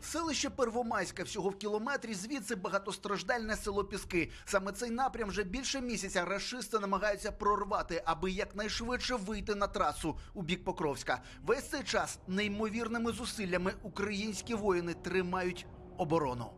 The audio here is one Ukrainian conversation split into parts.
Селище Первомайське, всього в кілометрі звідси багатостраждальне село Піски. Саме цей напрям вже більше місяця рашисти намагаються прорвати, аби якнайшвидше вийти на трасу у бік Покровська. Весь цей час неймовірними зусиллями українські воїни тримають оборону.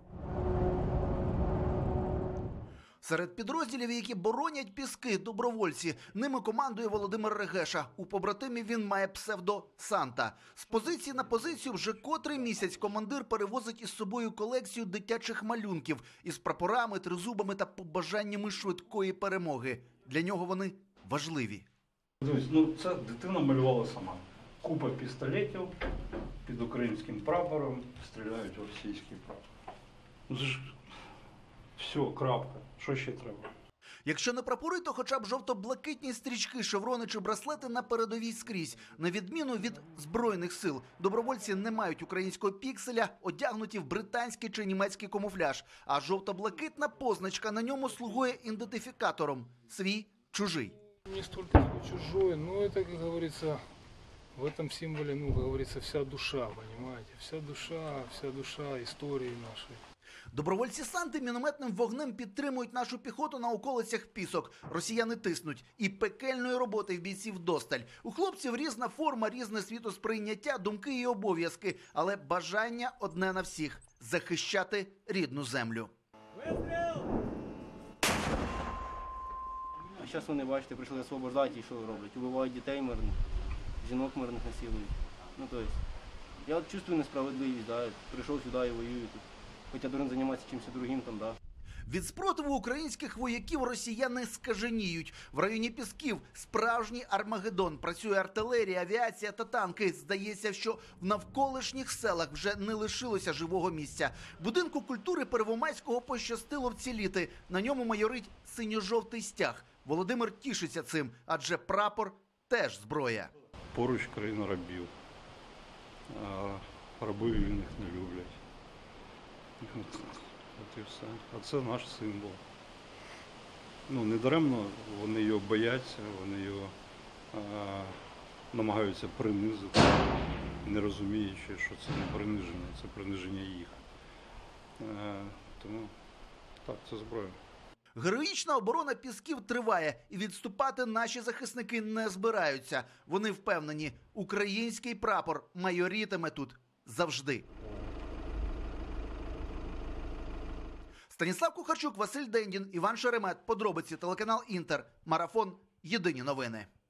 Серед підрозділів, які боронять Піски, добровольці. Ними командує Володимир Регеша. У побратимів він має псевдо «Санта». З позиції на позицію вже котрий місяць командир перевозить із собою колекцію дитячих малюнків із прапорами, тризубами та побажаннями швидкої перемоги. Для нього вони важливі. Це дитина малювала сама. Купа пістолетів під українським прапором стріляють у російський прапор. Все, крапка. Що ще треба? Якщо не прапори, то хоча б жовто-блакитні стрічки, шеврони чи браслети на передовій скрізь. На відміну від Збройних сил, добровольці не мають українського пікселя, одягнуті в британський чи німецький камуфляж. А жовто-блакитна позначка на ньому слугує ідентифікатором – свій, чужий. Не столько чужой, но это, как говорится, в этом символе, как говорится, вся душа, понимаете? Вся душа истории нашей. Добровольці Санти мінометним вогнем підтримують нашу піхоту на околицях Пісок. Росіяни тиснуть. І пекельної роботи в бійців досталь. У хлопців різна форма, різне світосприйняття, думки і обов'язки. Але бажання одне на всіх – захищати рідну землю. А зараз вони, бачите, прийшли освобождати і що роблять? Убивають дітей мирних, жінок мирних насилують. Тобто, я от чувствую несправедливість, прийшов сюди і воюю тут. Хоча должен займатися чимось другим там, да. Від спротиву українських вояків росіяни скаженіють. В районі Пісків справжній Армагеддон. Працює артилерія, авіація та танки. Здається, що в навколишніх селах вже не лишилося живого місця. Будинку культури Первомайського пощастило вціліти. На ньому майорить синьо-жовтий стяг. Володимир тішиться цим, адже прапор теж зброя. Поруч країна рабів. Раби вільних не люблять. От і все. А це наш символ. Недаремно вони його бояться, вони його намагаються принизити, не розуміючи, що це не приниження, це приниження їх. Тому так, це зброя. Героїчна оборона Пісків триває, і відступати наші захисники не збираються. Вони впевнені, український прапор майорітиме тут завжди. Станіслав Кухарчук, Василь Дендін, Іван Шеремет. Подробиці, телеканал Інтер. Марафон. Єдині новини.